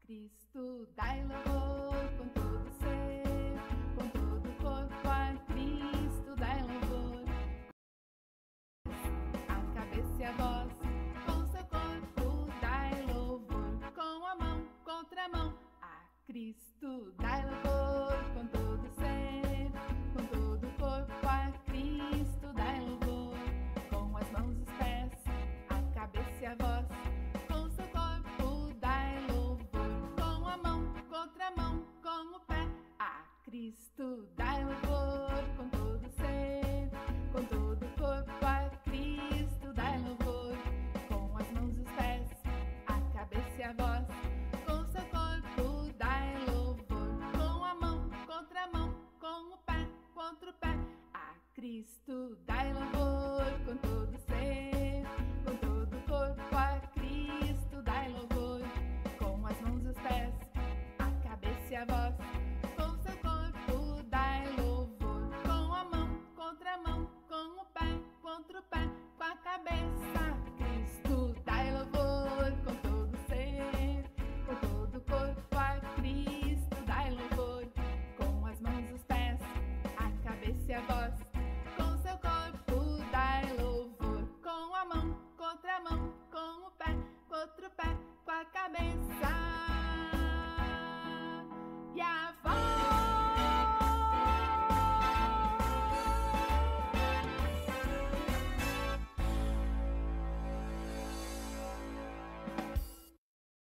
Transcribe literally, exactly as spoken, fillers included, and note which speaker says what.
Speaker 1: Cristo dai louvor com todo ser, com todo corpo a Cristo dai louvor. A cabeça e a voz, com seu corpo dai louvor. Com a mão, contra a mão, a Cristo dai louvor com todo ser, com todo corpo a Cristo dai louvor. Com as mãos e os pés, a cabeça e a voz, com seu corpo dai louvor. Com a mão, contra a mão, com o pé, a Cristo dai louvor com todo ser, com todo corpo a Cristo dai louvor. Com as mãos e os pés, a cabeça e a voz, com seu corpo dai louvor. Com a mão, contra a mão, com o pé, contra o pé, a Cristo dai louvor.